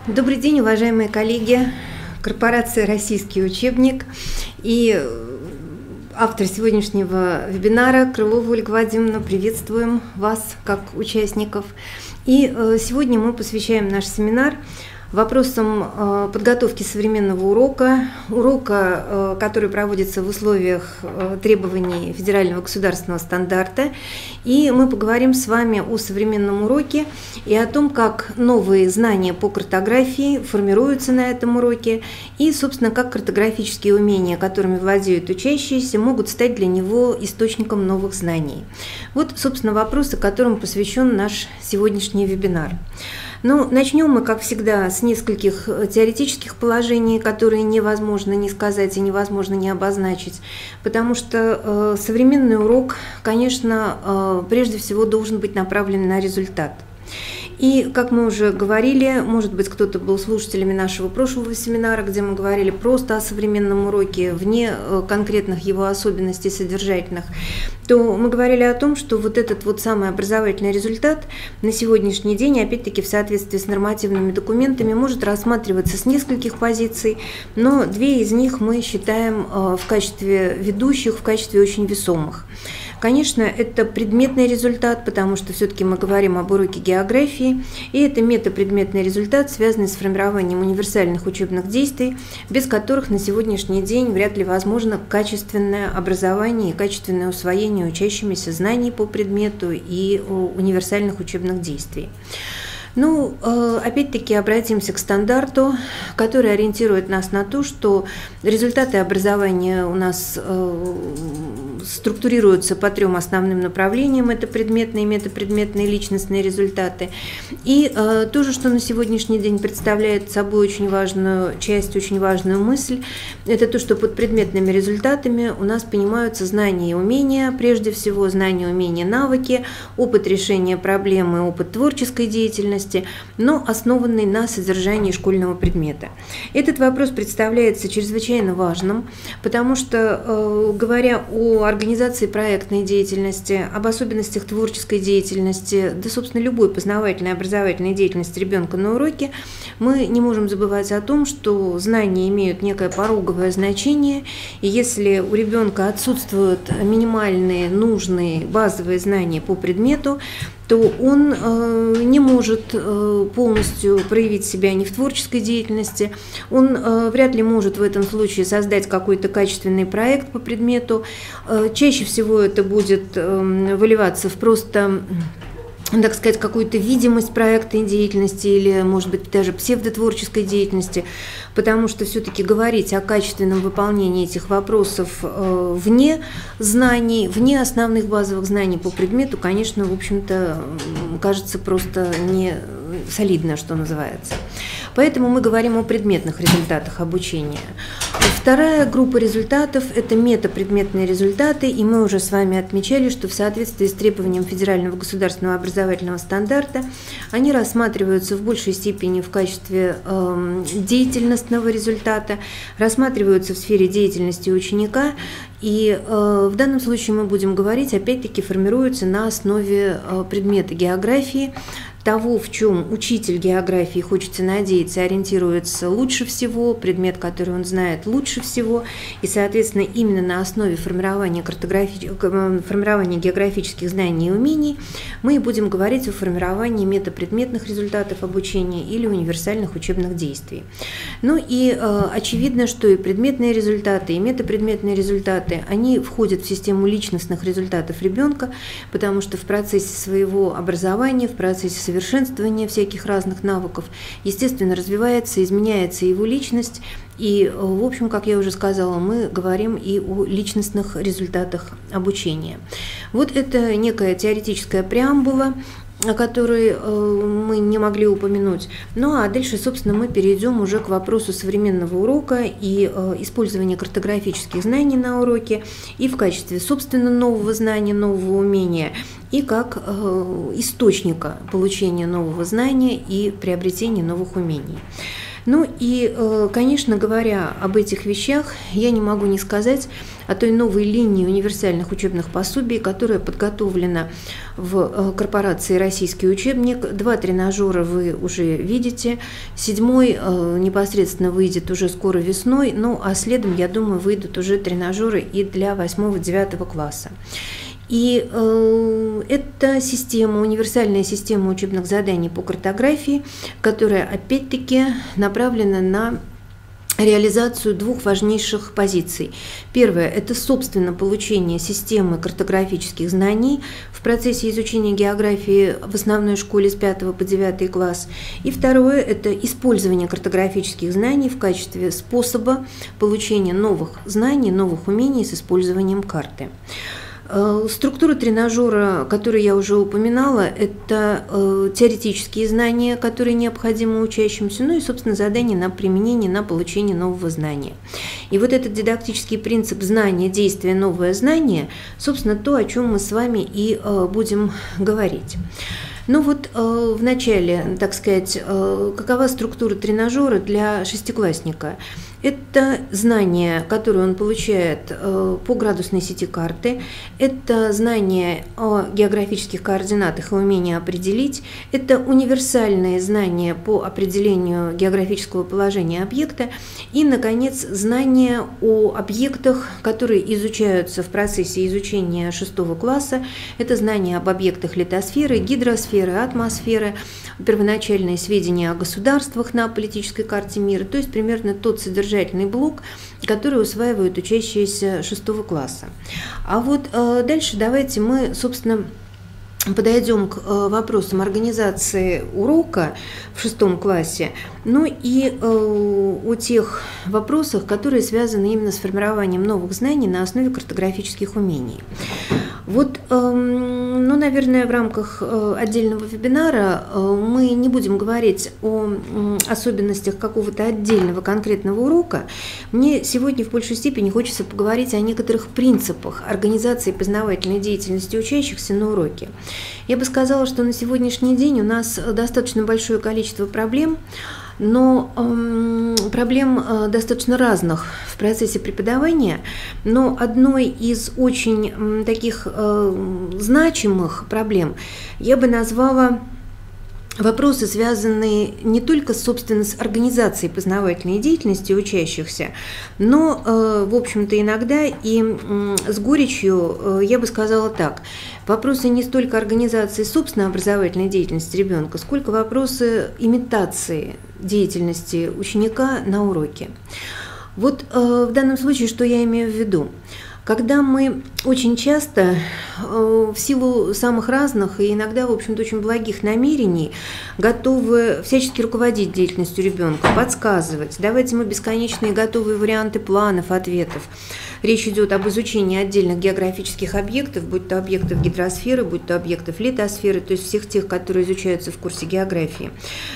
Добрый день, уважаемые коллеги. Корпорация «Российский учебник» и автор сегодняшнего вебинара Крылова Ольга Вадимовна. Приветствуем вас как участников. И сегодня мы посвящаем наш семинар вопросам подготовки современного урока, который проводится в условиях требований федерального государственного стандарта. И мы поговорим с вами о современном уроке и о том, как новые знания по картографии формируются на этом уроке, и, собственно, как картографические умения, которыми владеют учащиеся, могут стать для него источником новых знаний. Вот, собственно, вопросы, которым посвящен наш сегодняшний вебинар. Ну, начнем мы, как всегда, с нескольких теоретических положений, которые невозможно не сказать и невозможно не обозначить, потому что современный урок, конечно, прежде всего должен быть направлен на результат. И, как мы уже говорили, может быть, кто-то был слушателями нашего прошлого семинара, где мы говорили просто о современном уроке, вне конкретных его особенностей содержательных, то мы говорили о том, что вот этот вот самый образовательный результат на сегодняшний день, опять-таки в соответствии с нормативными документами, может рассматриваться с нескольких позиций, но две из них мы считаем в качестве ведущих, в качестве очень весомых. Конечно, это предметный результат, потому что все-таки мы говорим об уроке географии, и это метапредметный результат, связанный с формированием универсальных учебных действий, без которых на сегодняшний день вряд ли возможно качественное образование и качественное усвоение учащимися знаний по предмету и универсальных учебных действий. Ну, опять-таки обратимся к стандарту, который ориентирует нас на то, что результаты образования у нас структурируются по трем основным направлениям. Это предметные, метапредметные, личностные результаты. И то же, что на сегодняшний день представляет собой очень важную часть, очень важную мысль, это то, что под предметными результатами у нас понимаются знания и умения, прежде всего знания, умения, навыки, опыт решения проблемы, опыт творческой деятельности, но основанный на содержании школьного предмета. Этот вопрос представляется чрезвычайно важным, потому что, говоря о организации проектной деятельности, об особенностях творческой деятельности, да, собственно, любой познавательной, образовательной деятельности ребенка на уроке, мы не можем забывать о том, что знания имеют некое пороговое значение, и если у ребенка отсутствуют минимальные, нужные, базовые знания по предмету, то он не может полностью проявить себя ни в творческой деятельности, он вряд ли может в этом случае создать какой-то качественный проект по предмету. Чаще всего это будет выливаться в просто, так сказать, какую-то видимость проектной деятельности или, может быть, даже псевдотворческой деятельности, потому что все-таки говорить о качественном выполнении этих вопросов вне знаний, вне основных базовых знаний по предмету, конечно, в общем-то, кажется просто не солидно, что называется. Поэтому мы говорим о предметных результатах обучения. Вторая группа результатов – это метапредметные результаты, и мы уже с вами отмечали, что в соответствии с требованием федерального государственного образовательного стандарта они рассматриваются в большей степени в качестве деятельностного результата, рассматриваются в сфере деятельности ученика, и в данном случае мы будем говорить, опять-таки, формируются на основе предмета географии, того, в чем учитель географии, хочется надеяться, ориентируется лучше всего, предмет, который он знает лучше всего, и, соответственно, именно на основе формирования географических знаний и умений мы будем говорить о формировании метапредметных результатов обучения или универсальных учебных действий. Ну и очевидно, что и предметные результаты, и метапредметные результаты, они входят в систему личностных результатов ребенка, потому что в процессе своего образования, в процессе совершенствования всяких разных навыков, естественно, развивается, изменяется его личность. И, в общем, как я уже сказала, мы говорим и о личностных результатах обучения. Вот это некая теоретическая преамбула, о которой мы не могли упомянуть. Ну а дальше, собственно, мы перейдем уже к вопросу современного урока и использования картографических знаний на уроке и в качестве, собственно, нового знания, нового умения, и как источника получения нового знания и приобретения новых умений. Ну и, конечно, говоря об этих вещах, я не могу не сказать о той новой линии универсальных учебных пособий, которая подготовлена в корпорации «Российский учебник». 2 тренажера вы уже видите, 7-й непосредственно выйдет уже скоро весной, ну а следом, я думаю, выйдут уже тренажеры и для 8-9 класса. И это система, универсальная система учебных заданий по картографии, которая опять-таки направлена на реализацию 2 важнейших позиций. Первое – это, собственно, получение системы картографических знаний в процессе изучения географии в основной школе с 5 по 9 класс. И второе – это использование картографических знаний в качестве способа получения новых знаний, новых умений с использованием карты. Структура тренажера, которую я уже упоминала, это теоретические знания, которые необходимы учащимся, ну и, собственно, задания на применение, на получение нового знания. И вот этот дидактический принцип знания, действия, новое знание, собственно, то, о чем мы с вами и будем говорить. Ну вот в начале, так сказать, какова структура тренажера для шестиклассника? Это знания, которые он получает по градусной сети карты, это знания о географических координатах и умение определить, это универсальные знания по определению географического положения объекта и, наконец, знания о объектах, которые изучаются в процессе изучения 6 класса. Это знания об объектах литосферы, гидросферы, атмосферы, первоначальные сведения о государствах на политической карте мира, то есть примерно тот содержательный блок, который усваивают учащиеся 6 класса. А вот дальше давайте мы, собственно, подойдем к вопросам организации урока в 6 классе, ну и о тех вопросах, которые связаны именно с формированием новых знаний на основе картографических умений. Вот, ну, наверное, в рамках отдельного вебинара мы не будем говорить о особенностях какого-то отдельного конкретного урока. Мне сегодня в большей степени хочется поговорить о некоторых принципах организации познавательной деятельности учащихся на уроке. Я бы сказала, что на сегодняшний день у нас достаточно большое количество проблем, но проблем достаточно разных в процессе преподавания, но одной из очень таких значимых проблем я бы назвала вопросы, связанные не только, собственно, с организацией познавательной деятельности учащихся, но, в общем-то, иногда и с горечью, я бы сказала так, вопросы не столько организации собственной образовательной деятельности ребенка, сколько вопросы имитации деятельности ученика на уроке. Вот в данном случае, что я имею в виду? Когда мы очень часто, в силу самых разных и иногда, в общем-то, очень благих намерений, готовы всячески руководить деятельностью ребенка, подсказывать, давать ему бесконечные готовые варианты планов, ответов. Речь идет об изучении отдельных географических объектов, будь то объектов гидросферы, будь то объектов литосферы, то есть всех тех, которые изучаются в курсе географии,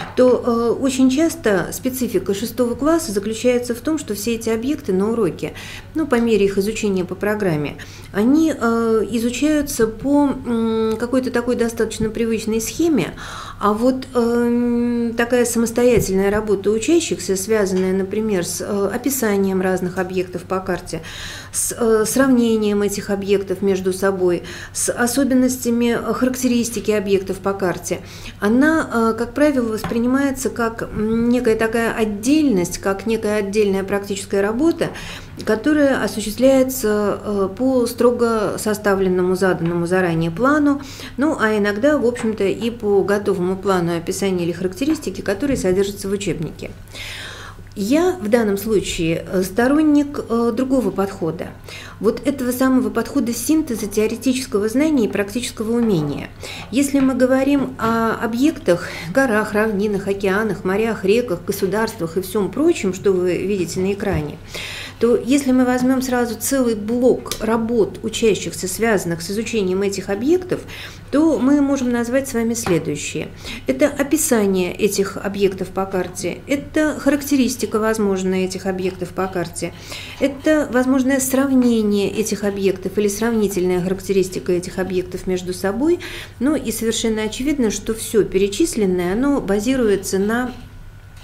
то очень часто специфика 6 класса заключается в том, что все эти объекты на уроке, ну, по мере их изучения по программе, они изучаются по какой-то такой достаточно привычной схеме, а вот такая самостоятельная работа учащихся, связанная, например, с описанием разных объектов по карте, с сравнением этих объектов между собой, с особенностями характеристики объектов по карте, она, как правило, воспринимается как некая такая отдельность, как некая отдельная практическая работа, которая осуществляется по строго составленному, заданному заранее плану, ну а иногда, в общем-то, и по готовому плану описания или характеристики, которые содержатся в учебнике. Я в данном случае сторонник другого подхода, вот этого самого подхода синтеза теоретического знания и практического умения. Если мы говорим о объектах, горах, равнинах, океанах, морях, реках, государствах и всем прочем, что вы видите на экране, то если мы возьмем сразу целый блок работ учащихся, связанных с изучением этих объектов, то мы можем назвать с вами следующее. Это описание этих объектов по карте, это характеристика возможная этих объектов по карте, это возможное сравнение этих объектов или сравнительная характеристика этих объектов между собой. Ну и совершенно очевидно, что все перечисленное, оно базируется на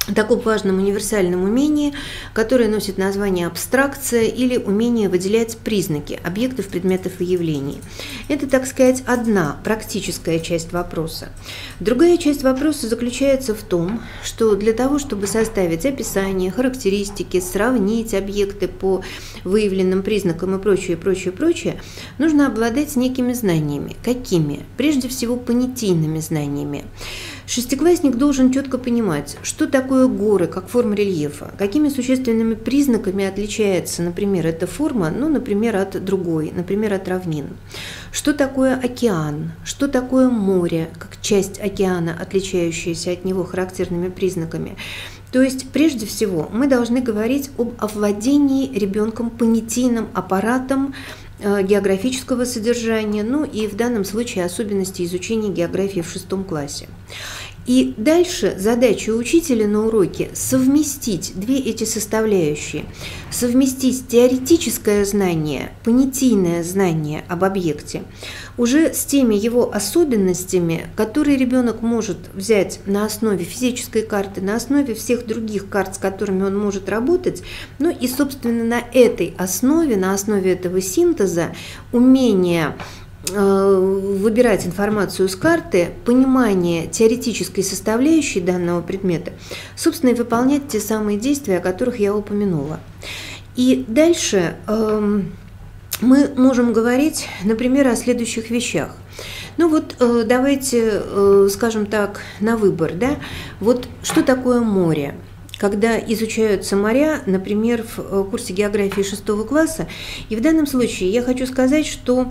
таком важном универсальном умении, которое носит название абстракция или умение выделять признаки объектов, предметов и явлений. Это, так сказать, одна практическая часть вопроса. Другая часть вопроса заключается в том, что для того, чтобы составить описание, характеристики, сравнить объекты по выявленным признакам и прочее, прочее, прочее, нужно обладать некими знаниями. Какими? Прежде всего, понятийными знаниями. Шестиклассник должен четко понимать, что такое горы как форма рельефа, какими существенными признаками отличается, например, эта форма, например, от другой, например, от равнин. Что такое океан, что такое море, как часть океана, отличающаяся от него характерными признаками. То есть, прежде всего, мы должны говорить об овладении ребенком понятийным аппаратом географического содержания, и в данном случае особенности изучения географии в 6 классе. И дальше задача учителя на уроке совместить две эти составляющие, совместить теоретическое знание, понятийное знание об объекте, уже с теми его особенностями, которые ребенок может взять на основе физической карты, на основе всех других карт, с которыми он может работать, и, собственно, на этой основе, на основе этого синтеза, умение выбирать информацию с карты, понимание теоретической составляющей данного предмета, собственно, и выполнять те самые действия, о которых я упомянула. И дальше мы можем говорить, например, о следующих вещах. Давайте, скажем так, на выбор, что такое море? Когда изучаются моря, например, в курсе географии 6 класса, и в данном случае я хочу сказать, что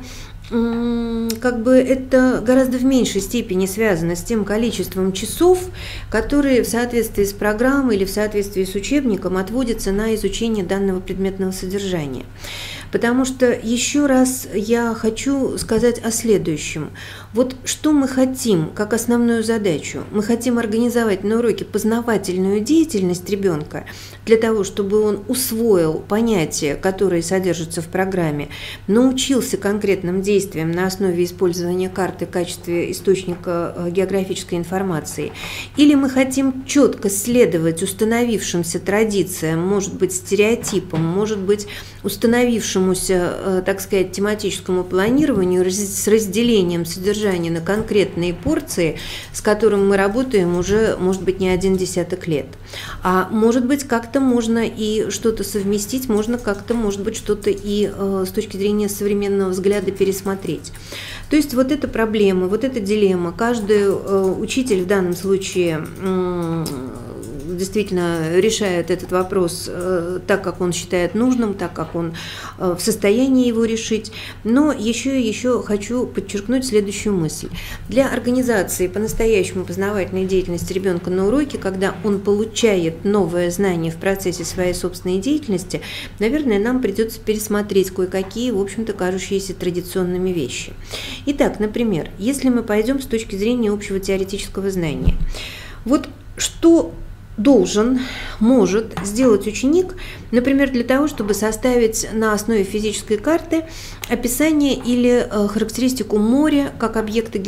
это гораздо в меньшей степени связано с тем количеством часов, которые в соответствии с программой или в соответствии с учебником отводятся на изучение данного предметного содержания. Потому что еще раз я хочу сказать о следующем. Что мы хотим как основную задачу? Мы хотим организовать на уроке познавательную деятельность ребенка для того, чтобы он усвоил понятия, которые содержатся в программе, научился конкретным действиям на основе использования карты в качестве источника географической информации. Или мы хотим четко следовать установившимся традициям, может быть, стереотипам, может быть, установившемуся, так сказать, тематическому планированию с разделением содержания на конкретные порции, с которым мы работаем уже, может быть, не один десяток лет. А может быть, как-то можно и что-то совместить, можно как-то, может быть, что-то и с точки зрения современного взгляда пересмотреть. То есть эта проблема, эта дилемма, каждый учитель в данном случае действительно решает этот вопрос так, как он считает нужным, так, как он в состоянии его решить. Но еще хочу подчеркнуть следующую мысль. Для организации по-настоящему познавательной деятельности ребенка на уроке, когда он получает новое знание в процессе своей собственной деятельности, наверное, нам придется пересмотреть кое-какие, в общем-то, кажущиеся традиционными вещи. Итак, например, если мы пойдем с точки зрения общего теоретического знания, что может сделать ученик, например, для того, чтобы составить на основе физической карты описание или характеристику моря как объекта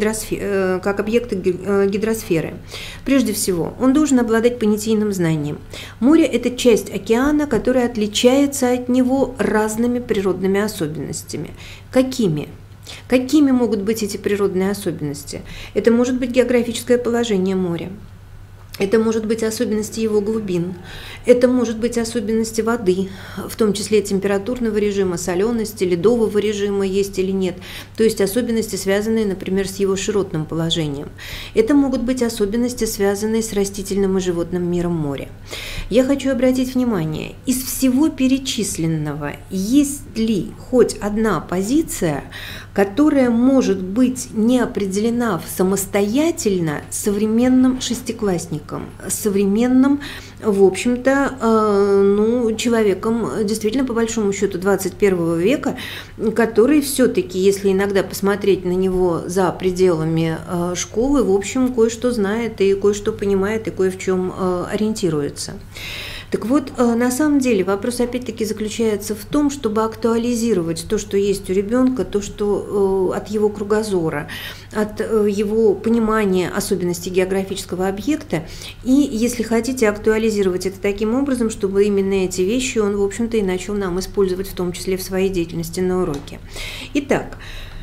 гидросферы. Прежде всего, он должен обладать понятийным знанием. Море – это часть океана, которая отличается от него разными природными особенностями. Какими? Какими могут быть эти природные особенности? Это может быть географическое положение моря. Это может быть особенности его глубин, это может быть особенности воды, в том числе температурного режима, солености, ледового режима есть или нет, то есть особенности, связанные, например, с его широтным положением. Это могут быть особенности, связанные с растительным и животным миром моря. Я хочу обратить внимание, из всего перечисленного есть ли хоть одна позиция, которая может быть не определена самостоятельно современным шестиклассником, современным, в общем-то, человеком, действительно, по большому счету, 21 века, который все-таки, если иногда посмотреть на него за пределами школы, в общем, кое-что знает и кое-что понимает, и кое в чем ориентируется. Так вот, на самом деле вопрос опять-таки заключается в том, чтобы актуализировать то, что есть у ребенка, то, что от его кругозора, от его понимания особенностей географического объекта, и, если хотите, актуализировать это таким образом, чтобы именно эти вещи он, в общем-то, и начал нам использовать, в том числе в своей деятельности на уроке. Итак,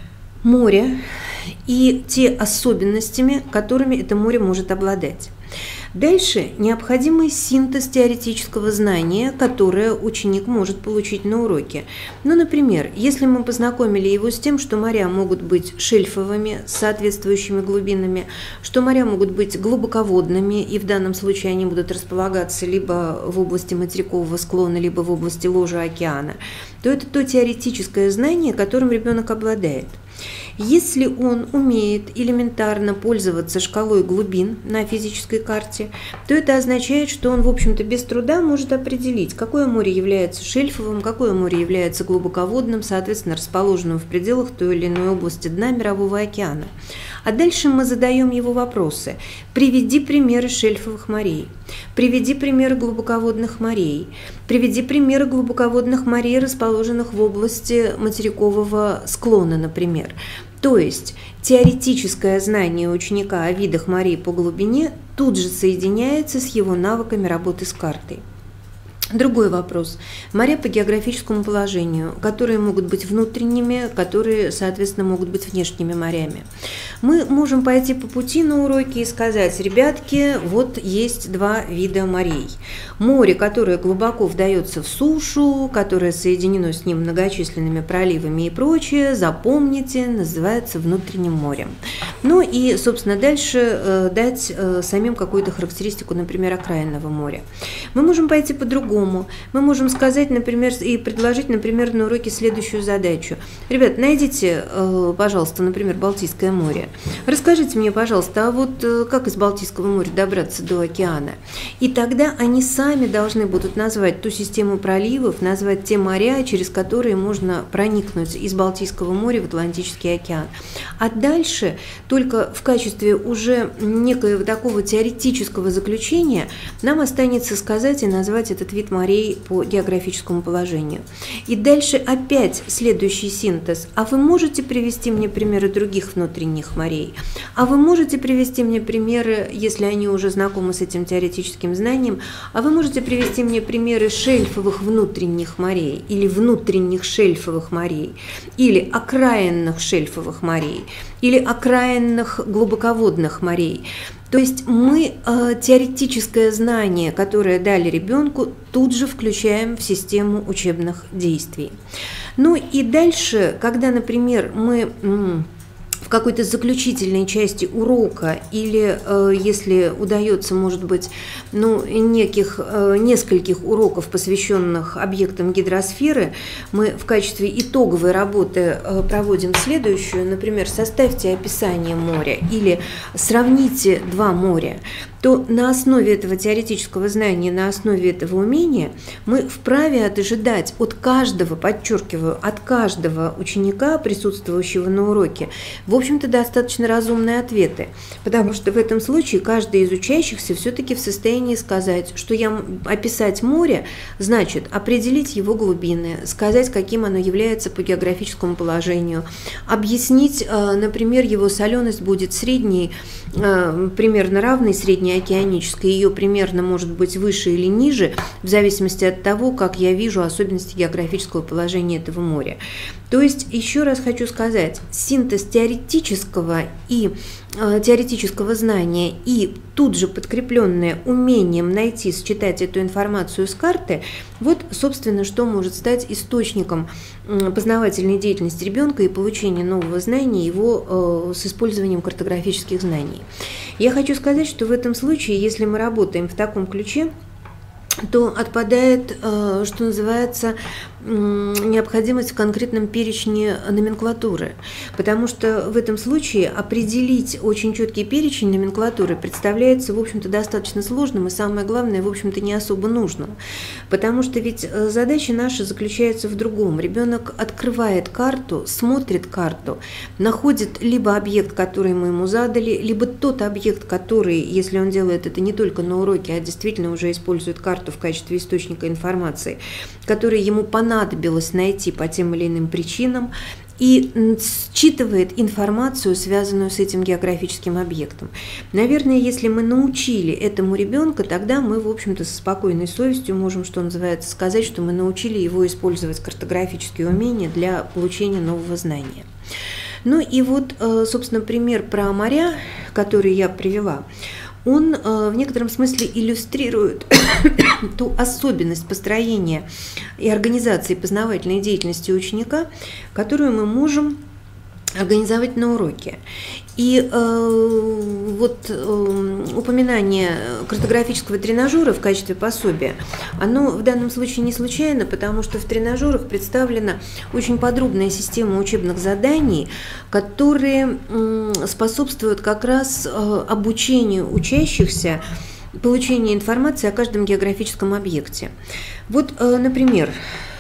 море и те особенностями, которыми это море может обладать. Дальше необходимый синтез теоретического знания, которое ученик может получить на уроке. Ну, например, если мы познакомили его с тем, что моря могут быть шельфовыми с соответствующими глубинами, что моря могут быть глубоководными, и в данном случае они будут располагаться либо в области материкового склона, либо в области ложа океана, то это то теоретическое знание, которым ребенок обладает. Если он умеет элементарно пользоваться шкалой глубин на физической карте, то это означает, что он, в общем-то, без труда может определить, какое море является шельфовым, какое море является глубоководным, соответственно, расположенным в пределах той или иной области дна Мирового океана. А дальше мы задаем его вопросы. Приведи примеры шельфовых морей, приведи примеры глубоководных морей, приведи примеры глубоководных морей, расположенных в области материкового склона, например. То есть теоретическое знание ученика о видах морей по глубине тут же соединяется с его навыками работы с картой. Другой вопрос. Моря по географическому положению, которые могут быть внутренними, которые, соответственно, могут быть внешними морями. Мы можем пойти по пути на уроке и сказать: ребятки, вот есть два вида морей. Море, которое глубоко вдается в сушу, которое соединено с ним многочисленными проливами и прочее, запомните, называется внутренним морем. Ну и, собственно, дальше дать самим какую-то характеристику, например, окраинного моря. Мы можем пойти по-другому. Мы можем сказать, например, и предложить, например, на уроке следующую задачу. Ребят, найдите, пожалуйста, например, Балтийское море. Расскажите мне, пожалуйста, а вот как из Балтийского моря добраться до океана? И тогда они сами должны будут назвать ту систему проливов, назвать те моря, через которые можно проникнуть из Балтийского моря в Атлантический океан. А дальше только в качестве уже некоего такого теоретического заключения нам останется сказать и назвать этот вид морей по географическому положению. И дальше опять следующий синтез. А вы можете привести мне примеры других внутренних морей? А вы можете привести мне примеры, если они уже знакомы с этим теоретическим знанием, а вы можете привести мне примеры шельфовых внутренних морей или внутренних шельфовых морей, или окраинных шельфовых морей, или окраинных глубоководных морей. То есть мы теоретическое знание, которое дали ребенку, тут же включаем в систему учебных действий. Ну и дальше, когда, например, мы в какой-то заключительной части урока или, если удается, может быть, нескольких уроков, посвященных объектам гидросферы, мы в качестве итоговой работы проводим следующую, например, составьте описание моря или сравните два моря, то на основе этого теоретического знания, на основе этого умения мы вправе ожидать от каждого, подчеркиваю, от каждого ученика, присутствующего на уроке, в общем-то, достаточно разумные ответы, потому что в этом случае каждый из учащихся все-таки в состоянии сказать, что описать море значит определить его глубины, сказать, каким оно является по географическому положению, объяснить, например, его соленость будет средней, примерно равной средней океанической, ее примерно может быть выше или ниже, в зависимости от того, как я вижу особенности географического положения этого моря. То есть, еще раз хочу сказать, синтез теоретического знания и тут же подкрепленное умением найти, считать эту информацию с карты, вот, собственно, что может стать источником познавательной деятельности ребенка и получения нового знания его с использованием картографических знаний. Я хочу сказать, что в этом случае, если мы работаем в таком ключе, то отпадает, что называется, необходимость в конкретном перечне номенклатуры, потому что в этом случае определить очень четкий перечень номенклатуры представляется, в общем-то, достаточно сложным и, самое главное, в общем-то, не особо нужным, потому что ведь задача наша заключается в другом. Ребенок открывает карту, смотрит карту, находит либо объект, который мы ему задали, либо тот объект, который, если он делает это не только на уроке, а действительно уже использует карту в качестве источника информации, который ему понадобилось найти по тем или иным причинам, и считывает информацию, связанную с этим географическим объектом. Наверное, если мы научили этому ребенка, тогда мы, в общем-то, со спокойной совестью можем, что называется, сказать, что мы научили его использовать картографические умения для получения нового знания. Ну и вот, собственно, пример про моря, который я привела, он в некотором смысле иллюстрирует ту особенность построения и организации познавательной деятельности ученика, которую мы можем организовать на уроке. И упоминание картографического тренажера в качестве пособия, оно в данном случае не случайно, потому что в тренажерах представлена очень подробная система учебных заданий, которые способствуют как раз обучению учащихся, получению информации о каждом географическом объекте. Вот, например,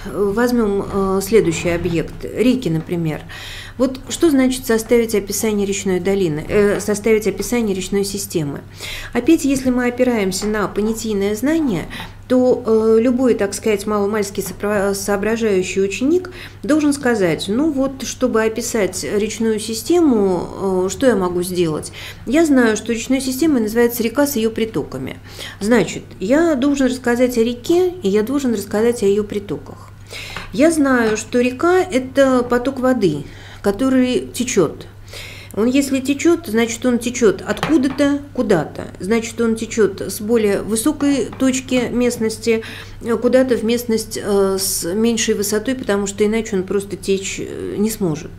возьмем следующий объект, реки, например. Вот что значит составить описание речной долины, составить описание речной системы? Опять, если мы опираемся на понятийное знание, то любой, так сказать, маломальски соображающий ученик должен сказать, ну вот, чтобы описать речную систему, что я могу сделать? Я знаю, что речной системой называется река с ее притоками. Значит, я должен рассказать о реке, и я должен рассказать о ее притоках. Я знаю, что река – это поток воды, который течет. Он, если течет, значит, он течет откуда-то куда-то. Значит, он течет с более высокой точки местности куда-то в местность с меньшей высотой, потому что иначе он просто течь не сможет.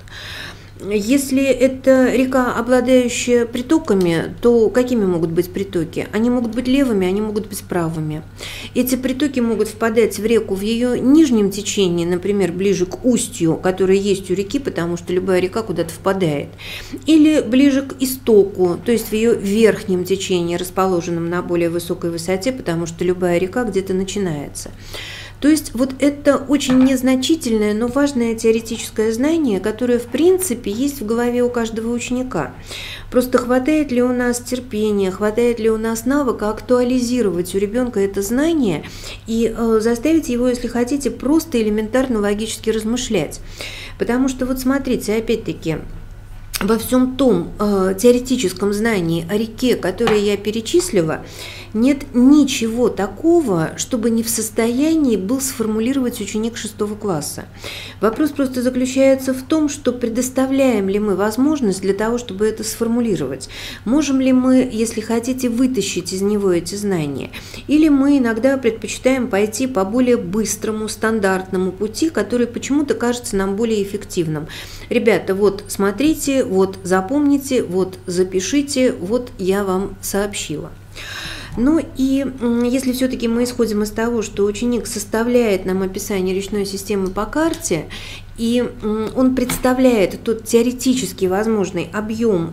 Если это река, обладающая притоками, то какими могут быть притоки? Они могут быть левыми, они могут быть правыми. Эти притоки могут впадать в реку в ее нижнем течении, например, ближе к устью, которое есть у реки, потому что любая река куда-то впадает, или ближе к истоку, то есть в ее верхнем течении, расположенном на более высокой высоте, потому что любая река где-то начинается. То есть вот это очень незначительное, но важное теоретическое знание, которое в принципе есть в голове у каждого ученика. Просто хватает ли у нас терпения, хватает ли у нас навыка актуализировать у ребенка это знание и заставить его, если хотите, просто элементарно логически размышлять. Потому что вот смотрите, опять-таки, во всем том теоретическом знании о реке, которое я перечислила, нет ничего такого, чтобы не в состоянии был сформулировать ученик 6 класса. Вопрос просто заключается в том, что предоставляем ли мы возможность для того, чтобы это сформулировать. Можем ли мы, если хотите, вытащить из него эти знания. Или мы иногда предпочитаем пойти по более быстрому, стандартному пути, который почему-то кажется нам более эффективным. Ребята, вот смотрите, вот запомните, вот запишите, вот я вам сообщила. Ну и если все-таки мы исходим из того, что ученик составляет нам описание речной системы по карте, и он представляет тот теоретически возможный объем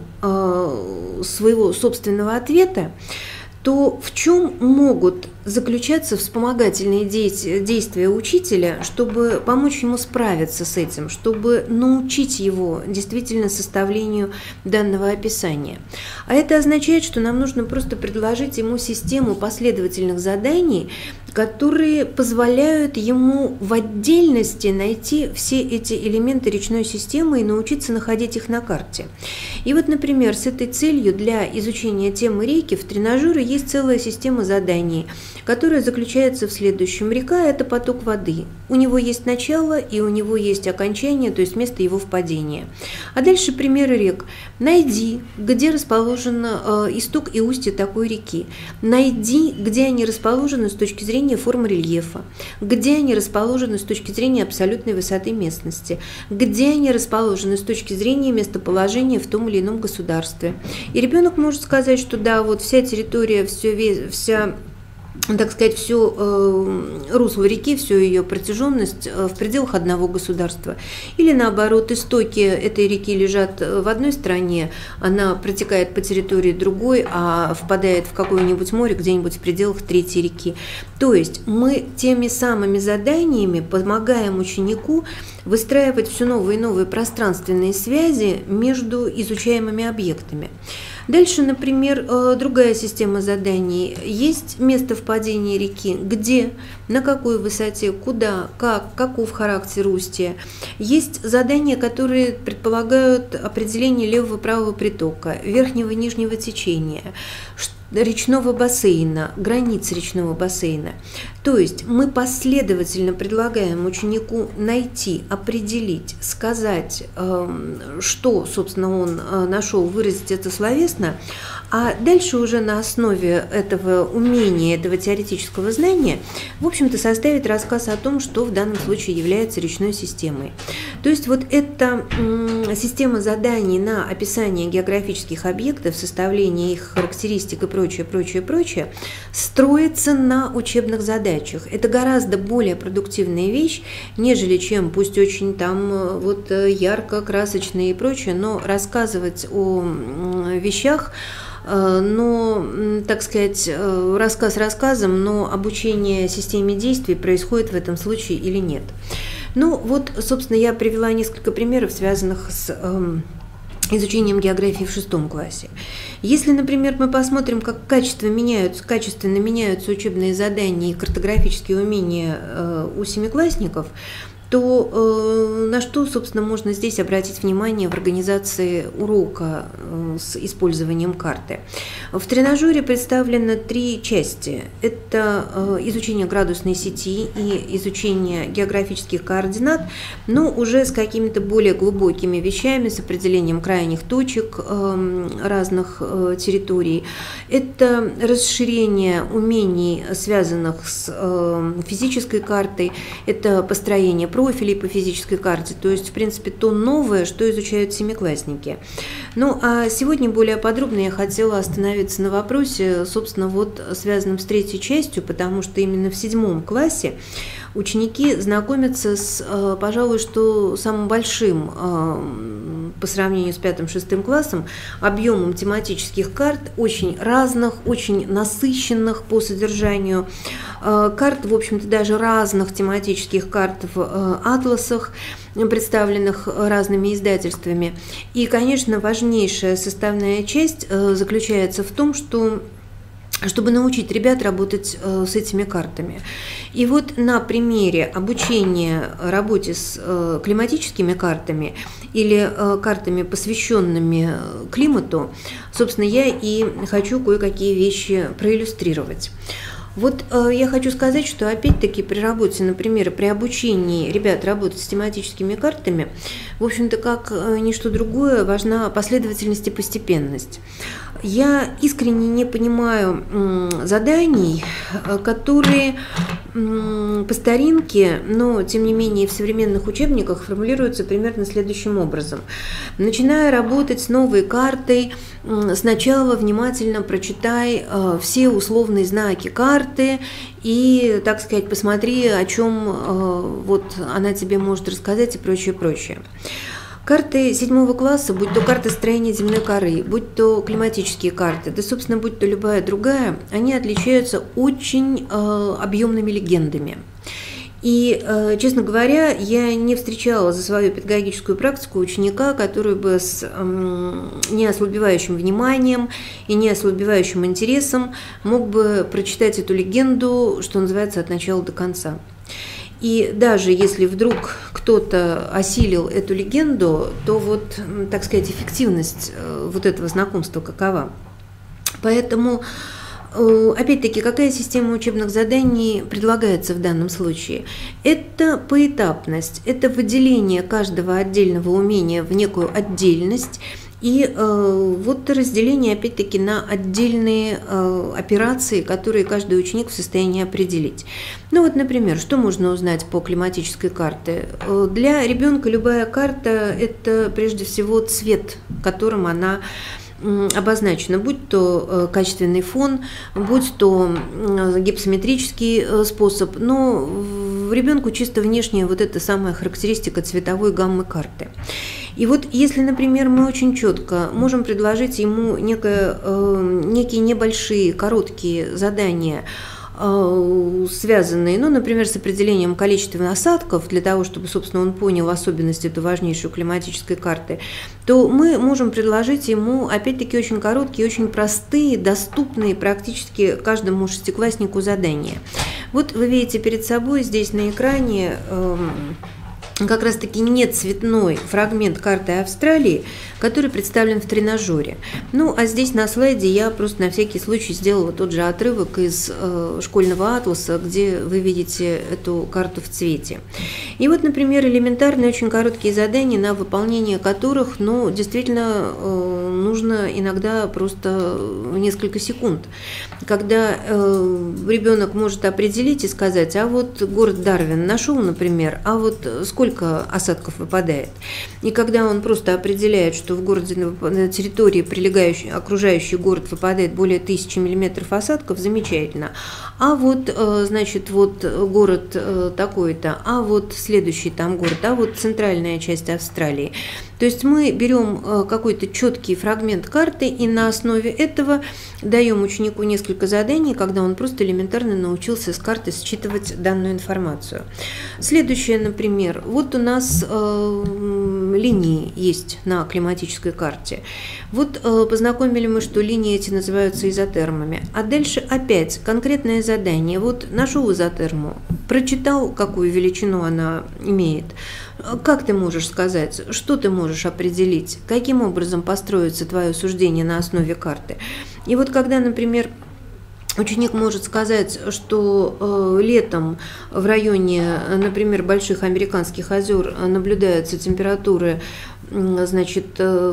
своего собственного ответа, то в чем могут заключаться вспомогательные действия учителя, чтобы помочь ему справиться с этим, чтобы научить его действительно составлению данного описания. А это означает, что нам нужно просто предложить ему систему последовательных заданий, которые позволяют ему в отдельности найти все эти элементы речной системы и научиться находить их на карте. И вот, например, с этой целью для изучения темы реки в тренажере есть целая система заданий, которая заключается в следующем. Река – это поток воды. У него есть начало и у него есть окончание, то есть место его впадения. А дальше примеры рек. Найди, где расположен исток и устье такой реки. Найди, где они расположены с точки зрения формы рельефа, где они расположены с точки зрения абсолютной высоты местности, где они расположены с точки зрения местоположения в том или ином государстве. И ребенок может сказать, что да, вот вся территория, вся так сказать, всю русло реки, всю ее протяженность в пределах одного государства. Или наоборот, истоки этой реки лежат в одной стране, она протекает по территории другой, а впадает в какое-нибудь море где-нибудь в пределах третьей реки. То есть мы теми самыми заданиями помогаем ученику выстраивать все новые и новые пространственные связи между изучаемыми объектами. Дальше, например, другая система заданий. Есть место впадения реки, где, на какой высоте, куда, как, каков характер устья. Есть задания, которые предполагают определение левого и правого притока, верхнего и нижнего течения, речного бассейна, границ речного бассейна. То есть мы последовательно предлагаем ученику найти, определить, сказать, что, собственно, он нашел, выразить это словесно, а дальше уже на основе этого умения, этого теоретического знания, в общем-то, составить рассказ о том, что в данном случае является речной системой. То есть вот эта система заданий на описание географических объектов, составление их характеристик и прочее, строится на учебных задачах. Это гораздо более продуктивная вещь, нежели чем, пусть очень там вот ярко, красочно и прочее, но рассказывать о вещах, но, так сказать, рассказ рассказом, но обучение системе действий происходит в этом случае или нет. Ну вот, собственно, я привела несколько примеров, связанных с изучением географии в 6 классе. Если, например, мы посмотрим, как качественно меняются учебные задания и картографические умения у семиклассников, то на что, собственно, можно здесь обратить внимание в организации урока с использованием карты? В тренажере представлено 3 части. Это изучение градусной сети и изучение географических координат, но уже с какими-то более глубокими вещами, с определением крайних точек разных территорий. Это расширение умений, связанных с физической картой, это построение профилей по физической карте, то есть, в принципе, то новое, что изучают семиклассники. Ну, а сегодня более подробно я хотела остановиться на вопросе, собственно, вот связанном с 3-й частью, потому что именно в 7 классе ученики знакомятся с, пожалуй, что самым большим по сравнению с 5-6 классом объемом тематических карт, очень разных, очень насыщенных по содержанию карт, в общем-то, даже разных тематических карт в атласах, представленных разными издательствами. И, конечно, важнейшая составная часть заключается в том, чтобы научить ребят работать с этими картами. И вот на примере обучения работе с климатическими картами или картами, посвященными климату, собственно, я и хочу кое-какие вещи проиллюстрировать. Вот я хочу сказать, что опять-таки при работе, например, при обучении ребят работать с тематическими картами, в общем-то, как ничто другое, важна последовательность и постепенность. Я искренне не понимаю заданий, которые по старинке, но тем не менее в современных учебниках формулируются примерно следующим образом. Начиная работать с новой картой, сначала внимательно прочитай все условные знаки карты и, так сказать, посмотри, о чем вот она тебе может рассказать и прочее. Карты 7 класса, будь то карта строения земной коры, будь то климатические карты, да, собственно, будь то любая другая, они отличаются очень объемными легендами. И, честно говоря, я не встречала за свою педагогическую практику ученика, который бы с неослабевающим вниманием и неослабевающим интересом мог бы прочитать эту легенду, что называется, от начала до конца. И даже если вдруг кто-то осилил эту легенду, то вот, так сказать, эффективность вот этого знакомства какова. Поэтому, опять-таки, какая система учебных заданий предлагается в данном случае? Это поэтапность, это выделение каждого отдельного умения в некую отдельность, и вот разделение, опять-таки, на отдельные операции, которые каждый ученик в состоянии определить. Ну вот, например, что можно узнать по климатической карте? Для ребенка любая карта – это прежде всего цвет, которым она обозначено, будь то качественный фон, будь то гипсометрический способ, но ребенку чисто внешняя вот эта самая характеристика цветовой гаммы карты. И вот если, например, мы очень четко можем предложить ему некие небольшие, короткие задания, связанные, ну, например, с определением количества осадков, для того, чтобы, собственно, он понял особенности этой важнейшей климатической карты, то мы можем предложить ему, опять-таки, очень короткие, очень простые, доступные практически каждому шестикласснику задания. Вот вы видите перед собой здесь на экране как раз-таки нецветной фрагмент карты Австралии, который представлен в тренажере. Ну, а здесь на слайде я просто на всякий случай сделала тот же отрывок из школьного атласа, где вы видите эту карту в цвете. И вот, например, элементарные, очень короткие задания, на выполнение которых, ну, действительно нужно иногда просто несколько секунд. Когда ребенок может определить и сказать, а вот город Дарвин нашел, например, а вот сколько осадков выпадает. И когда он просто определяет, что в городе, на территории, прилегающей, окружающий город, выпадает более 1000 миллиметров осадков, замечательно. А вот, значит, вот город такой-то, а вот следующий там город, а вот центральная часть Австралии. То есть мы берем какой-то четкий фрагмент карты и на основе этого даем ученику несколько заданий, когда он просто элементарно научился с карты считывать данную информацию. Следующее, например, вот у нас линии есть на климатической карте. Вот познакомили мы, что линии эти называются изотермами. А дальше опять конкретное задание. Вот нашел изотерму, прочитал, какую величину она имеет. Как ты можешь сказать, что ты можешь определить, каким образом построится твое суждение на основе карты? И вот когда, например, ученик может сказать, что летом в районе, например, больших американских озер наблюдаются температуры, значит,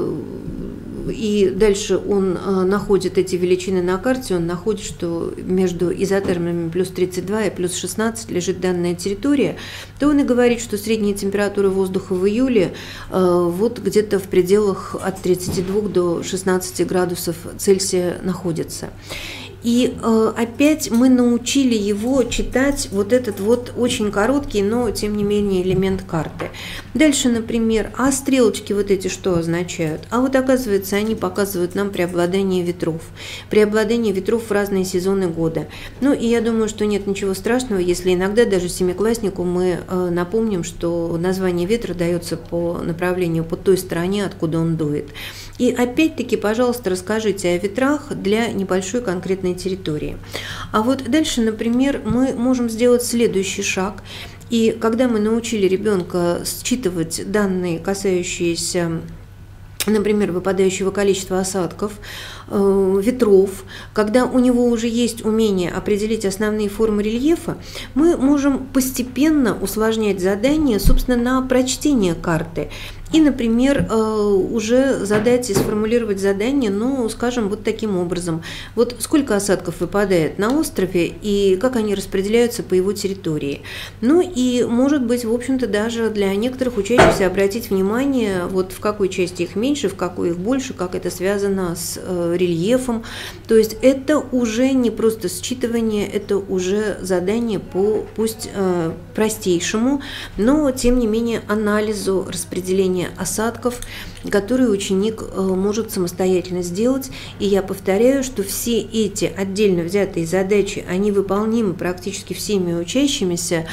и дальше он находит эти величины на карте, он находит, что между изотермами плюс 32 и плюс 16 лежит данная территория, то он и говорит, что средняя температура воздуха в июле вот где-то в пределах от 32 до 16 градусов Цельсия находится. И опять мы научили его читать вот этот вот очень короткий, но тем не менее элемент карты. Дальше, например, а стрелочки вот эти что означают? А вот оказывается, они показывают нам преобладание ветров. Преобладание ветров в разные сезоны года. Ну и я думаю, что нет ничего страшного, если иногда даже семикласснику мы напомним, что название ветра дается по направлению по той стороне, откуда он дует. И опять-таки, пожалуйста, расскажите о ветрах для небольшой конкретной территории. А вот дальше, например, мы можем сделать следующий шаг. И когда мы научили ребенка считывать данные, касающиеся, например, выпадающего количества осадков, ветров, когда у него уже есть умение определить основные формы рельефа, мы можем постепенно усложнять задание, собственно, на прочтение карты. И, например, уже задать и сформулировать задание, ну, скажем, вот таким образом. Вот сколько осадков выпадает на острове и как они распределяются по его территории. Ну и, может быть, в общем-то, даже для некоторых учащихся обратить внимание, вот в какой части их меньше, в какой их больше, как это связано с рельефом. То есть это уже не просто считывание, это уже задание по, пусть простейшему, но, тем не менее, анализу распределения осадков, которые ученик может самостоятельно сделать. И я повторяю, что все эти отдельно взятые задачи, они выполнимы практически всеми учащимися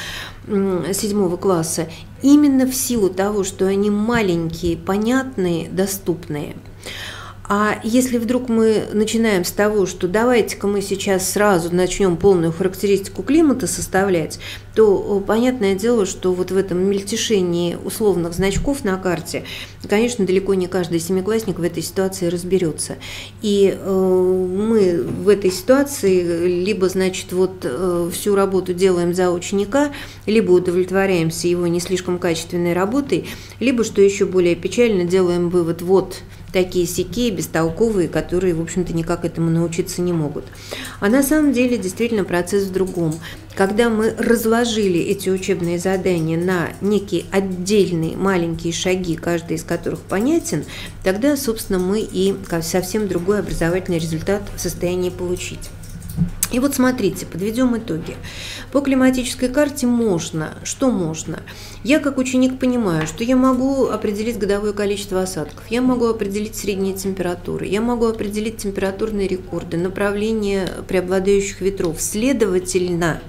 7 класса именно в силу того, что они маленькие, понятные, доступные. А если вдруг мы начинаем с того, что давайте-ка мы сейчас сразу начнем полную характеристику климата составлять, то понятное дело, что вот в этом мельтешении условных значков на карте, конечно, далеко не каждый семиклассник в этой ситуации разберется. И мы в этой ситуации либо, значит, вот всю работу делаем за ученика, либо удовлетворяемся его не слишком качественной работой, либо, что еще более печально, делаем вывод: вот такие-сякие, бестолковые, которые, в общем-то, никак этому научиться не могут. А на самом деле, действительно, процесс в другом. когда мы разложили эти учебные задания на некие отдельные маленькие шаги, каждый из которых понятен, тогда, собственно, мы и совсем другой образовательный результат в состоянии получить. И вот смотрите, подведем итоги. По климатической карте можно. Что можно? Я как ученик понимаю, что я могу определить годовое количество осадков, я могу определить средние температуры, я могу определить температурные рекорды, направление преобладающих ветров. Следовательно,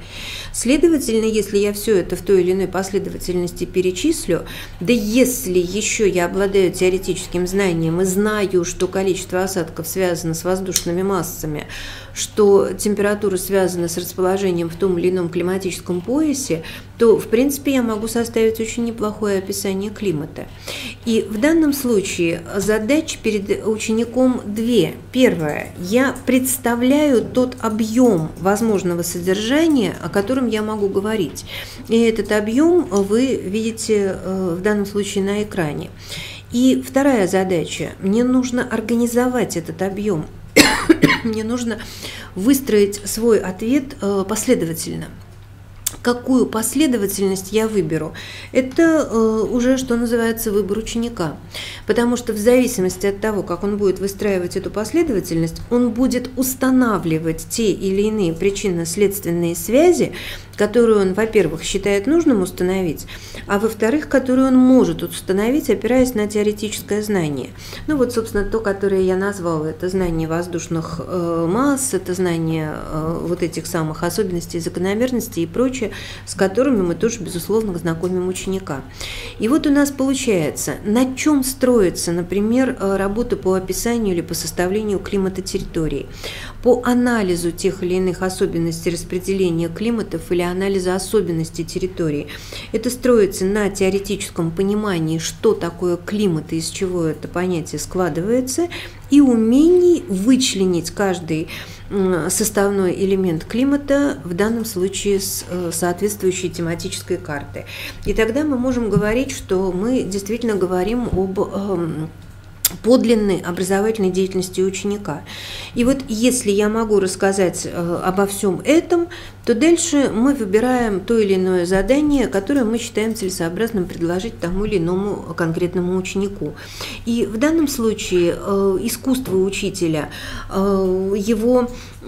если я все это в той или иной последовательности перечислю, да если еще я обладаю теоретическим знанием и знаю, что количество осадков связано с воздушными массами, что температура связана с расположением в том или ином климатическом поясе, то, в принципе, я могу составить очень неплохое описание климата. И в данном случае задач перед учеником две. Первое. Я представляю тот объем возможного содержания, о котором я могу говорить. И этот объем вы видите в данном случае на экране. И вторая задача. Мне нужно организовать этот объем. Мне нужно выстроить свой ответ последовательно. Какую последовательность я выберу? Это уже, что называется, выбор ученика. Потому что в зависимости от того, как он будет выстраивать эту последовательность, он будет устанавливать те или иные причинно-следственные связи, которые он, во-первых, считает нужным установить, а во-вторых, которые он может установить, опираясь на теоретическое знание. Ну вот, собственно, то, которое я назвала, это знание воздушных масс, это знание вот этих самых особенностей, закономерностей и прочее, с которыми мы тоже, безусловно, знакомим ученика. И вот у нас получается, на чем строится, например, работа по описанию или по составлению климата территории, по анализу тех или иных особенностей распределения климатов или анализа особенностей территории. Это строится на теоретическом понимании, что такое климат и из чего это понятие складывается, и умении вычленить каждый составной элемент климата, в данном случае с соответствующей тематической карты. И тогда мы можем говорить, что мы действительно говорим об подлинной образовательной деятельности ученика. И вот если я могу рассказать обо всем этом, то дальше мы выбираем то или иное задание, которое мы считаем целесообразным предложить тому или иному конкретному ученику. И в данном случае искусство учителя, его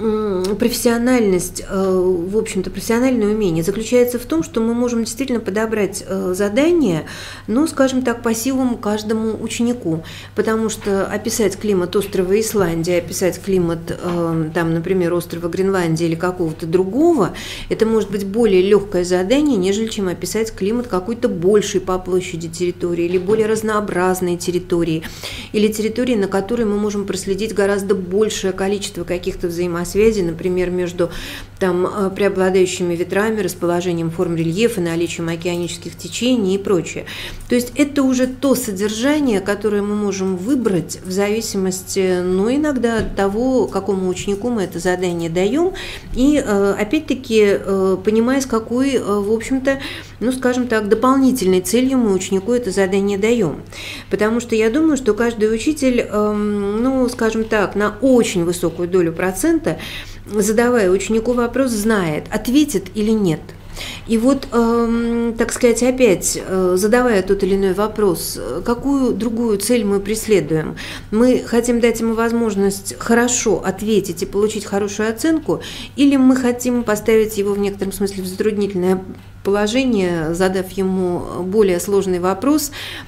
профессиональность, в общем-то, профессиональное умение заключается в том, что мы можем действительно подобрать задание, ну, скажем так, по силам каждому ученику, потому что описать климат острова Исландия, описать климат, там, например, острова Гренландия или какого-то другого, это может быть более легкое задание, нежели чем описать климат какой-то большей по площади территории или более разнообразной территории, или территории, на которой мы можем проследить гораздо большее количество каких-то взаимосвязей, например, между там преобладающими ветрами, расположением форм рельефа, наличием океанических течений и прочее. То есть это уже то содержание, которое мы можем выбрать в зависимости, ну, иногда от того, какому ученику мы это задание даем, и опять-таки понимая, с какой, в общем-то, ну, скажем так, дополнительной целью мы ученику это задание даем. Потому что я думаю, что каждый учитель, ну, скажем так, на очень высокую долю процента, задавая ученику вопрос, знает, ответит или нет. И вот, так сказать, опять, задавая тот или иной вопрос, какую другую цель мы преследуем? Мы хотим дать ему возможность хорошо ответить и получить хорошую оценку, или мы хотим поставить его в некотором смысле в затруднительное положение, задав ему более сложный вопрос,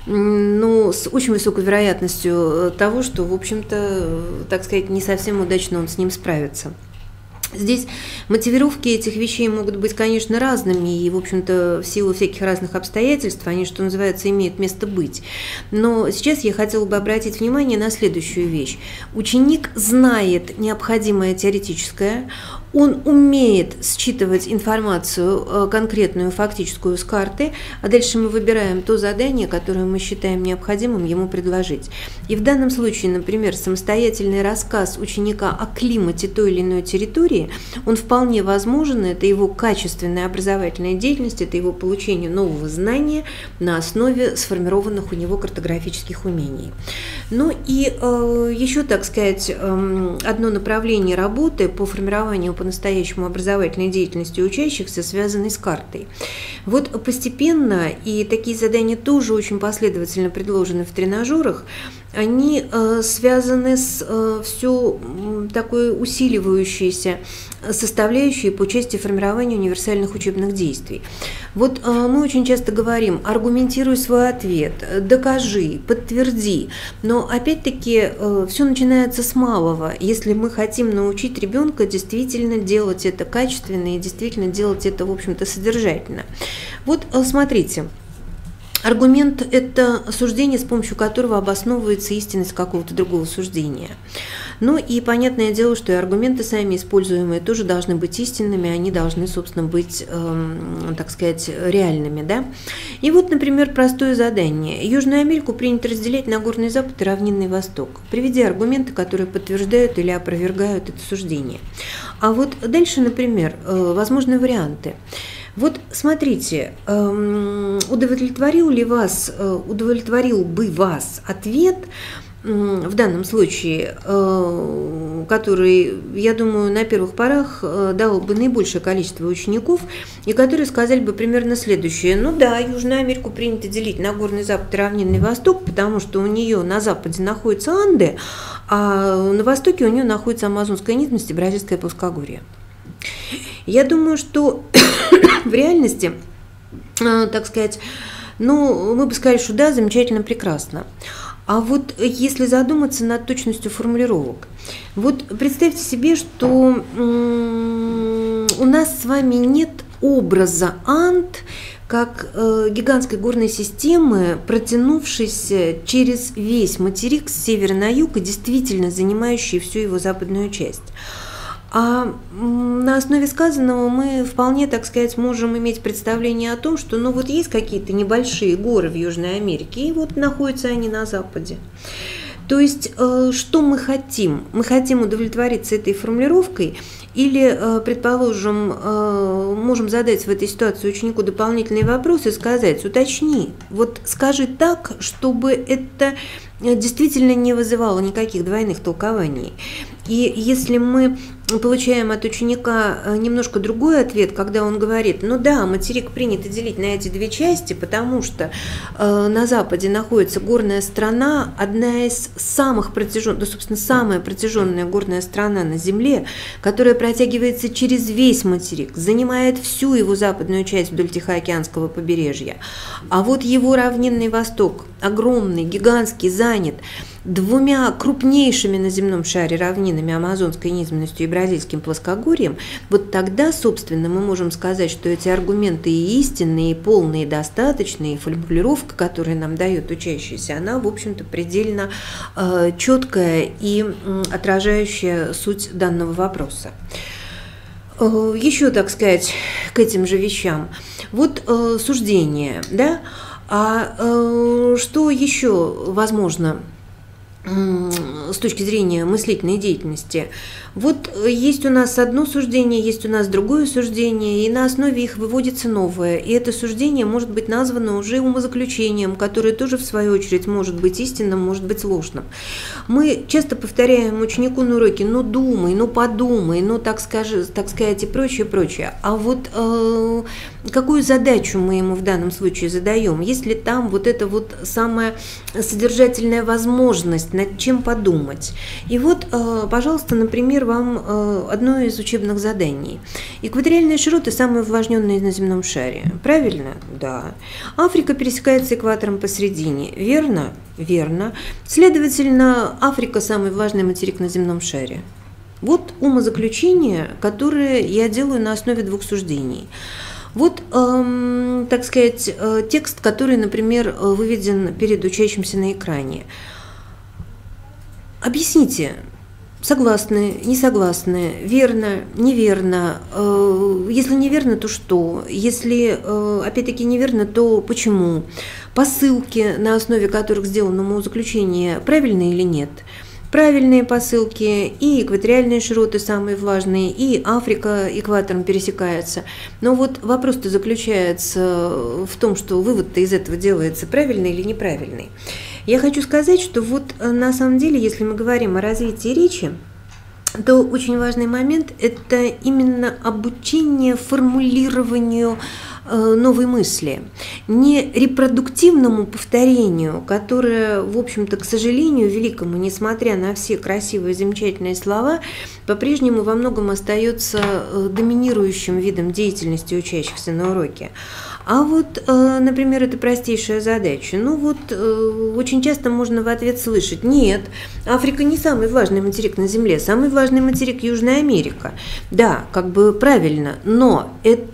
но с очень высокой вероятностью того, что, в общем-то, так сказать, не совсем удачно он с ним справится. Здесь мотивировки этих вещей могут быть, конечно, разными, и, в общем-то, в силу всяких разных обстоятельств они, что называется, имеют место быть. Но сейчас я хотела бы обратить внимание на следующую вещь. Ученик знает необходимое теоретическое, он умеет считывать информацию конкретную, фактическую с карты, а дальше мы выбираем то задание, которое мы считаем необходимым ему предложить. И в данном случае, например, самостоятельный рассказ ученика о климате той или иной территории, он вполне возможен, это его качественная образовательная деятельность, это его получение нового знания на основе сформированных у него картографических умений. Ну и еще, так сказать, одно направление работы по формированию, по по-настоящему образовательной деятельности учащихся, связанной с картой. Вот постепенно, и такие задания тоже очень последовательно предложены в тренажерах, они связаны с все такой усиливающейся составляющей по части формирования универсальных учебных действий. Вот мы очень часто говорим: аргументируй свой ответ, докажи, подтверди, но опять-таки все начинается с малого, если мы хотим научить ребенка действительно делать это качественно и действительно делать это, в общем-то, содержательно. Вот смотрите. Аргумент – это суждение, с помощью которого обосновывается истинность какого-то другого суждения. Ну и понятное дело, что и аргументы сами используемые тоже должны быть истинными, они должны, собственно, быть, так сказать, реальными. Да? И вот, например, простое задание. Южную Америку принято разделять на Горный Запад и Равнинный Восток. Приведи аргументы, которые подтверждают или опровергают это суждение. А вот дальше, например, возможны варианты. Вот смотрите, удовлетворил бы вас ответ в данном случае, который, я думаю, на первых порах дал бы наибольшее количество учеников, и которые сказали бы примерно следующее: ну да, Южную Америку принято делить на Горный Запад и Равнинный Восток, потому что у нее на западе находятся Анды, а на востоке у нее находится Амазонская низменность и Бразильское плоскогорье. Я думаю, что в реальности, так сказать, ну, мы бы сказали, что да, замечательно, прекрасно. А вот если задуматься над точностью формулировок, вот представьте себе, что у нас с вами нет образа Анд как гигантской горной системы, протянувшейся через весь материк с севера на юг и действительно занимающей всю его западную часть. А на основе сказанного мы вполне, так сказать, можем иметь представление о том, что ну вот есть какие-то небольшие горы в Южной Америке, и вот находятся они на западе. То есть, что мы хотим? Мы хотим удовлетвориться этой формулировкой или, предположим, можем задать в этой ситуации ученику дополнительный вопрос и сказать: уточни, вот скажи так, чтобы это действительно не вызывало никаких двойных толкований. И если мы получаем от ученика немножко другой ответ, когда он говорит: ну да, материк принято делить на эти две части, потому что на западе находится горная страна, одна из самых протяженных, да, собственно, самая протяженная горная страна на Земле, которая протягивается через весь материк, занимает всю его западную часть вдоль Тихоокеанского побережья. А вот его равнинный Восток, огромный, гигантский, занят двумя крупнейшими на земном шаре равнинами, Амазонской низменностью и Бразильским плоскогорьем, вот тогда, собственно, мы можем сказать, что эти аргументы и истинные, и полные, и достаточные, и формулировка, которую нам дает учащийся, она, в общем-то, предельно четкая и отражающая суть данного вопроса. Еще, так сказать, к этим же вещам. Вот суждение, да? А что еще возможно с точки зрения мыслительной деятельности? Вот есть у нас одно суждение, есть у нас другое суждение, и на основе их выводится новое. И это суждение может быть названо уже умозаключением, которое тоже, в свою очередь, может быть истинным, может быть ложным. Мы часто повторяем ученику на уроке: ну думай, ну подумай, ну так сказать, и прочее, прочее. А вот какую задачу мы ему в данном случае задаем? Есть ли там вот эта вот самая содержательная возможность над чем подумать? И вот, пожалуйста, например, вам одно из учебных заданий. Экваториальные широты самые увлажненные на земном шаре. Правильно? Да. Африка пересекается экватором посередине. Верно? Верно. Следовательно, Африка самый влажный материк на земном шаре. Вот умозаключение, которое я делаю на основе двух суждений. Вот, так сказать, текст, который, например, выведен перед учащимся на экране. Объясните, согласны, не согласны, верно, неверно. Если неверно, то что? Если, опять-таки, неверно, то почему? Посылки, на основе которых сделано умозаключение, правильные или нет? Правильные посылки, и экваториальные широты самые влажные, и Африка экватором пересекается. Но вот вопрос-то заключается в том, что вывод-то из этого делается правильный или неправильный. Я хочу сказать, что вот на самом деле, если мы говорим о развитии речи, то очень важный момент – это именно обучение формулированию новой мысли, не репродуктивному повторению, которое, в общем-то, к сожалению, великому, несмотря на все красивые, замечательные слова, по-прежнему во многом остается доминирующим видом деятельности учащихся на уроке. А вот, например, это простейшая задача. Ну вот, очень часто можно в ответ слышать: нет, Африка не самый важный материк на Земле, самый важный материк Южная Америка. Да, как бы правильно, но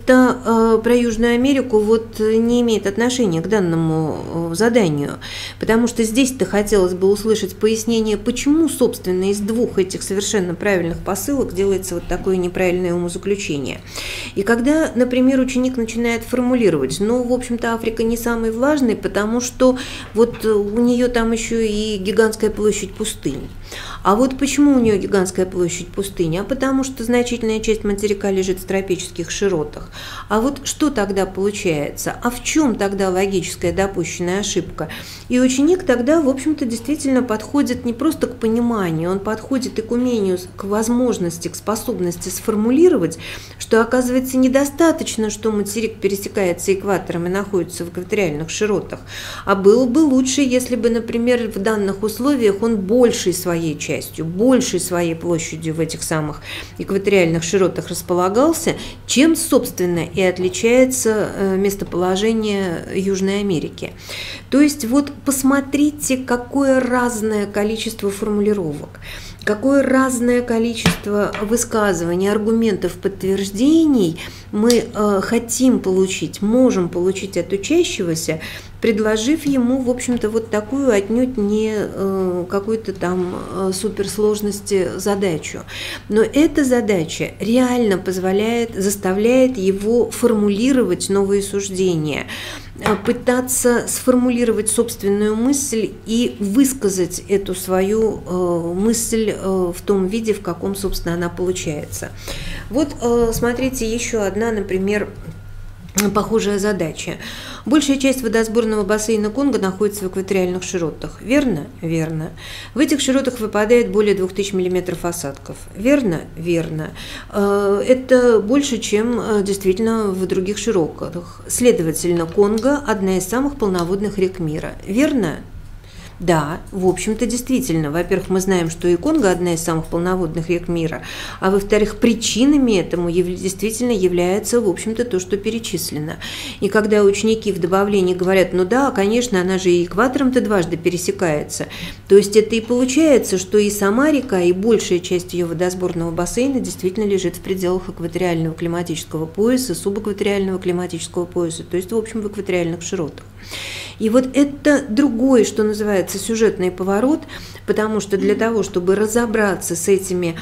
это про Южную Америку вот не имеет отношения к данному заданию, потому что здесь-то хотелось бы услышать пояснение, почему, собственно, из двух этих совершенно правильных посылок делается вот такое неправильное умозаключение. И когда, например, ученик начинает формулировать: ну, в общем-то, Африка не самый важный, потому что вот у нее там еще и гигантская площадь пустынь. А вот почему у нее гигантская площадь пустыни? А потому что значительная часть материка лежит в тропических широтах. А вот что тогда получается? А в чем тогда логическая допущенная ошибка? И ученик тогда, в общем-то, действительно подходит не просто к пониманию, он подходит и к умению, к возможности, к способности сформулировать, что, оказывается, недостаточно, что материк пересекается экватором и находится в экваториальных широтах, а было бы лучше, если бы, например, в данных условиях он большей своей частью, большей своей площадью в этих самых экваториальных широтах располагался, чем, собственно, и отличается местоположение Южной Америки. То есть вот посмотрите, какое разное количество формулировок, какое разное количество высказываний, аргументов, подтверждений мы хотим получить, можем получить от учащегося, предложив ему, в общем-то, вот такую отнюдь не какой-то там суперсложности задачу. Но эта задача реально заставляет его формулировать новые суждения, пытаться сформулировать собственную мысль и высказать эту свою мысль в том виде, в каком, собственно, она получается. Вот смотрите, еще одна, например, похожая задача. Большая часть водосборного бассейна Конго находится в экваториальных широтах. Верно? Верно. В этих широтах выпадает более 2000 мм осадков. Верно? Верно. Это больше, чем действительно в других широтах. Следовательно, Конго – одна из самых полноводных рек мира. Верно? Да, в общем-то, действительно. Во-первых, мы знаем, что и Конго – одна из самых полноводных рек мира, а во-вторых, причинами этому действительно является, в общем-то, то, что перечислено. И когда ученики в добавлении говорят: ну да, конечно, она же и экватором-то дважды пересекается, то есть это и получается, что и сама река, и большая часть ее водосборного бассейна действительно лежит в пределах экваториального климатического пояса, субэкваториального климатического пояса, то есть, в общем, в экваториальных широтах. И вот это другой, что называется, сюжетный поворот, потому что для того, чтобы разобраться с этими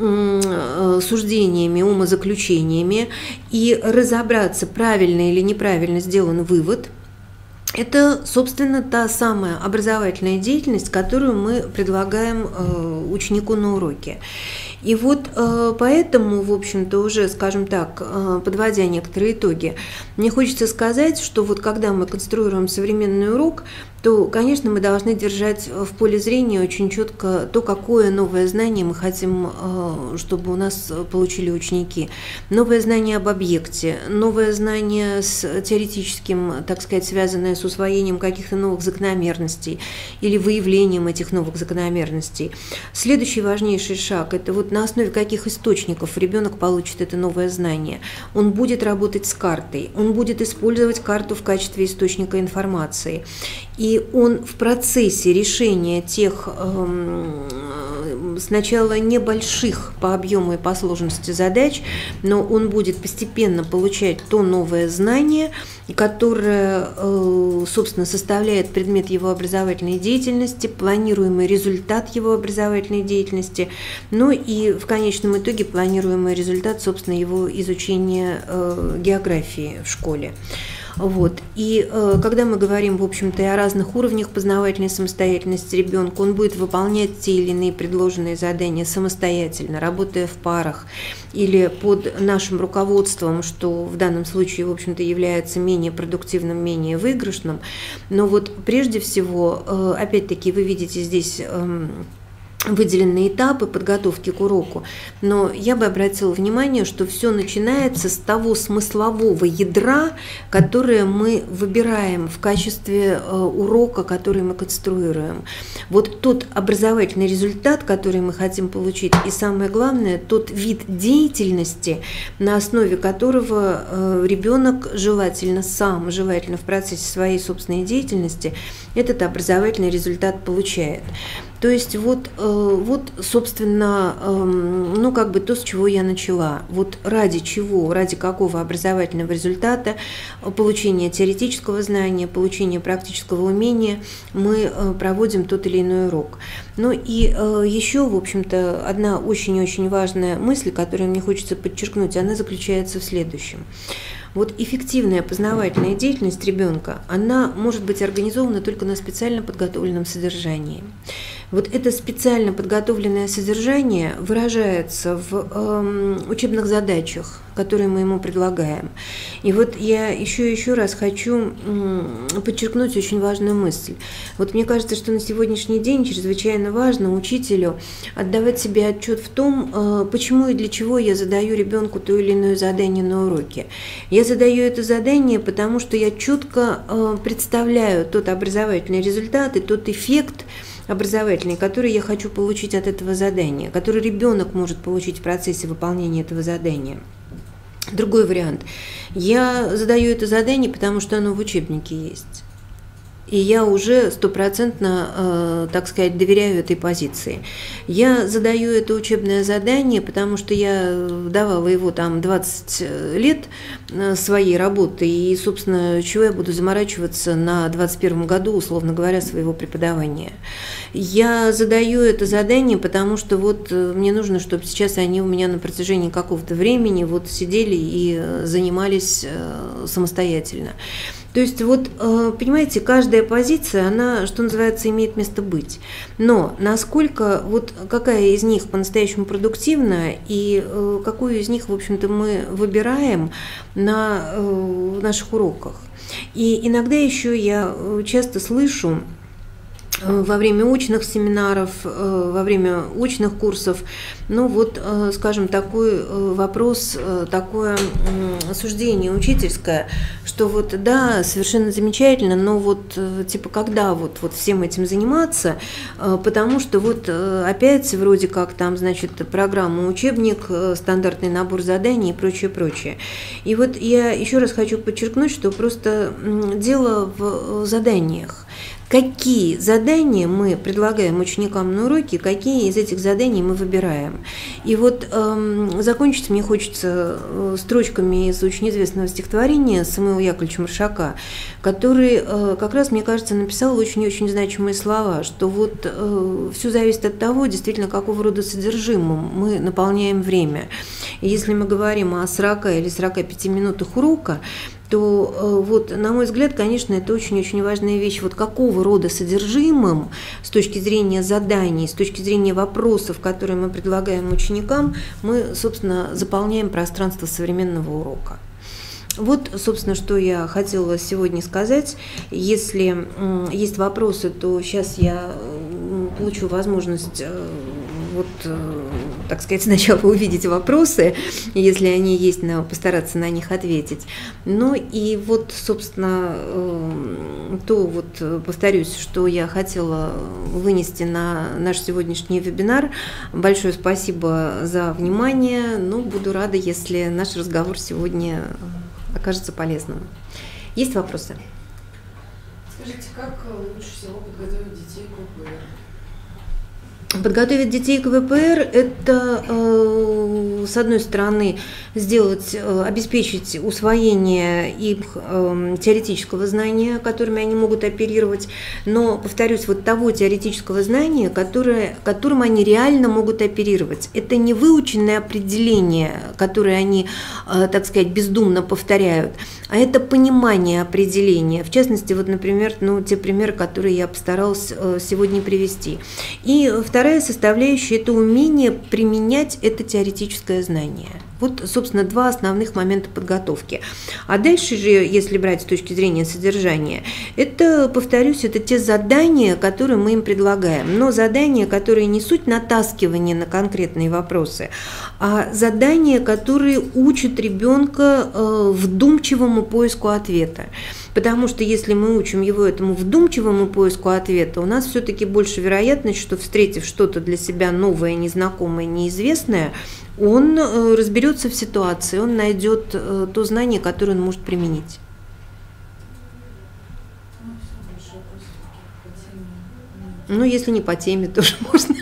суждениями, умозаключениями и разобраться, правильно или неправильно сделан вывод, это, собственно, та самая образовательная деятельность, которую мы предлагаем ученику на уроке. И вот поэтому, в общем-то, уже, скажем так, подводя некоторые итоги, мне хочется сказать, что вот когда мы конструируем современный урок, то, конечно, мы должны держать в поле зрения очень четко то, какое новое знание мы хотим, чтобы у нас получили ученики. Новое знание об объекте, новое знание с теоретическим, так сказать, связанное с усвоением каких-то новых закономерностей или выявлением этих новых закономерностей. Следующий важнейший шаг – это вот на основе каких источников ребенок получит это новое знание. Он будет работать с картой, он будет использовать карту в качестве источника информации. И он в процессе решения тех сначала небольших по объему и по сложности задач, но он будет постепенно получать то новое знание, которое, собственно, составляет предмет его образовательной деятельности, планируемый результат его образовательной деятельности, ну и в конечном итоге планируемый результат, собственно, его изучения географии в школе. Вот. И когда мы говорим, в общем-то, и о разных уровнях познавательной самостоятельности ребенка, он будет выполнять те или иные предложенные задания самостоятельно, работая в парах или под нашим руководством, что в данном случае, в общем-то, является менее продуктивным, менее выигрышным. Но вот прежде всего, опять-таки, вы видите здесь выделенные этапы подготовки к уроку, но я бы обратила внимание, что все начинается с того смыслового ядра, которое мы выбираем в качестве урока, который мы конструируем. Вот тот образовательный результат, который мы хотим получить, и самое главное, тот вид деятельности, на основе которого ребенок желательно сам, желательно в процессе своей собственной деятельности, этот образовательный результат получает. То есть вот, собственно, ну, как бы то, с чего я начала. Вот ради чего, ради какого образовательного результата, получения теоретического знания, получения практического умения мы проводим тот или иной урок. Ну и еще, в общем-то, одна очень-очень важная мысль, которую мне хочется подчеркнуть, она заключается в следующем. Вот эффективная познавательная деятельность ребенка, она может быть организована только на специально подготовленном содержании. Вот это специально подготовленное содержание выражается в учебных задачах, которые мы ему предлагаем. И вот я еще раз хочу подчеркнуть очень важную мысль. Вот мне кажется, что на сегодняшний день чрезвычайно важно учителю отдавать себе отчет в том, почему и для чего я задаю ребенку то или иное задание на уроке. Я задаю это задание, потому что я четко представляю тот образовательный результат и тот эффект образовательный, который я хочу получить от этого задания, который ребенок может получить в процессе выполнения этого задания. Другой вариант. Я задаю это задание, потому что оно в учебнике есть. И я уже стопроцентно, так сказать, доверяю этой позиции. Я задаю это учебное задание, потому что я давала его там 20 лет своей работы, и, собственно, чего я буду заморачиваться на 21 году, условно говоря, своего преподавания. Я задаю это задание, потому что вот мне нужно, чтобы сейчас они у меня на протяжении какого-то времени вот сидели и занимались самостоятельно. То есть вот, понимаете, каждая позиция, она, что называется, имеет место быть. Но насколько, вот какая из них по-настоящему продуктивна и какую из них, в общем-то, мы выбираем на наших уроках. И иногда еще я часто слышу во время очных семинаров, во время очных курсов, ну вот, скажем, такой вопрос, такое суждение учительское, что вот да, совершенно замечательно, но вот типа когда вот всем этим заниматься, потому что вот опять вроде как там, значит, программа, учебник, стандартный набор заданий и прочее, прочее. И вот я еще раз хочу подчеркнуть, что просто дело в заданиях. Какие задания мы предлагаем ученикам на уроке, какие из этих заданий мы выбираем. И вот закончить мне хочется строчками из очень известного стихотворения Самуила Яковлевича Маршака, который как раз, мне кажется, написал очень-очень значимые слова, что вот все зависит от того, действительно, какого рода содержимым мы наполняем время. И если мы говорим о 40 или 45 минутах урока, то вот, на мой взгляд, конечно, это очень-очень важная вещь. Вот какого рода содержимым с точки зрения заданий, с точки зрения вопросов, которые мы предлагаем ученикам, мы, собственно, заполняем пространство современного урока. Вот, собственно, что я хотела сегодня сказать. Если есть вопросы, то сейчас я получу возможность вот, так сказать, сначала увидеть вопросы, если они есть, постараться на них ответить. Ну и вот, собственно, то вот, повторюсь, что я хотела вынести на наш сегодняшний вебинар. Большое спасибо за внимание. Ну, буду рада, если наш разговор сегодня окажется полезным. Есть вопросы? Скажите, как лучше всего подготовить детей к ВПР? Подготовить детей к ВПР – это, с одной стороны, обеспечить усвоение их теоретического знания, которыми они могут оперировать, но, повторюсь, вот того теоретического знания, которым они реально могут оперировать. Это не выученное определение, которое они, так сказать, бездумно повторяют, а это понимание определения. В частности, вот, например, те примеры, которые я постаралась сегодня привести. И вторая составляющая – это умение применять это теоретическое знание. Вот, собственно, два основных момента подготовки. А дальше же, если брать с точки зрения содержания, это, повторюсь, это те задания, которые мы им предлагаем. Но задания, которые не суть натаскивания на конкретные вопросы, а задания, которые учат ребенка вдумчивому поиску ответа. Потому что если мы учим его этому вдумчивому поиску ответа, у нас все-таки больше вероятность, что, встретив что-то для себя новое, незнакомое, неизвестное, он разберется в ситуации, он найдет то знание, которое он может применить. Ну, если не по теме, тоже можно.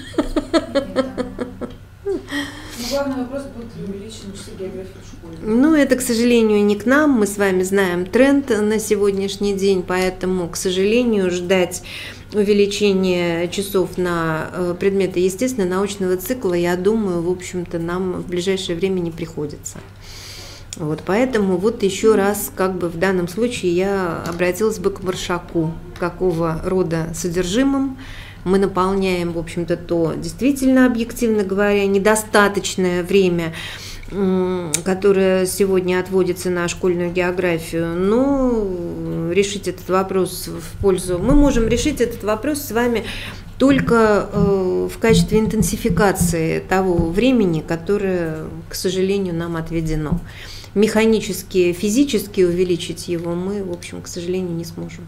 Главный вопрос, будут ли увеличены часы географии в школе? Ну, это, к сожалению, не к нам. Мы с вами знаем тренд на сегодняшний день, поэтому, к сожалению, ждать увеличения часов на предметы естественно-научного цикла, я думаю, в общем-то, нам в ближайшее время не приходится. Вот, поэтому вот еще раз, как бы в данном случае я обратилась бы к Маршаку, какого рода содержимым мы наполняем, в общем-то, то действительно, объективно говоря, недостаточное время, которое сегодня отводится на школьную географию, но решить этот вопрос в пользу... Мы можем решить этот вопрос с вами только в качестве интенсификации того времени, которое, к сожалению, нам отведено. Механически, физически увеличить его мы, в общем, к сожалению, не сможем.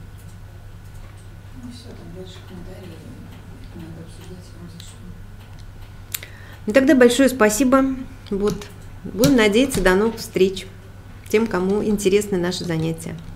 Тогда большое спасибо. Вот. Будем надеяться, до новых встреч тем, кому интересны наши занятия.